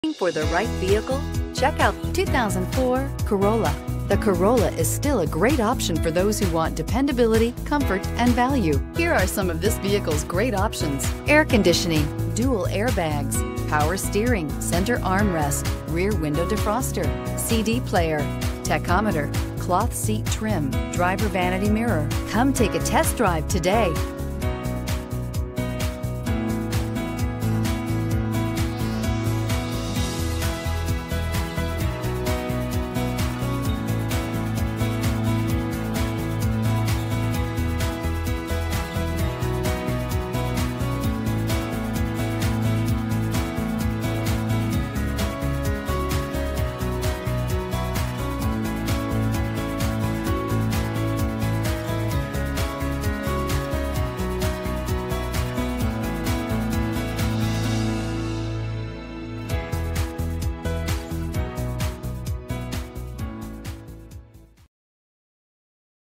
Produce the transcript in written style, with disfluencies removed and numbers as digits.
For the right vehicle, check out 2004 Corolla. The Corolla is still a great option for those who want dependability, comfort, and value. Here are some of this vehicle's great options: air conditioning, dual airbags, power steering, center armrest, rear window defroster, CD player, tachometer, cloth seat trim, driver vanity mirror. Come take a test drive today.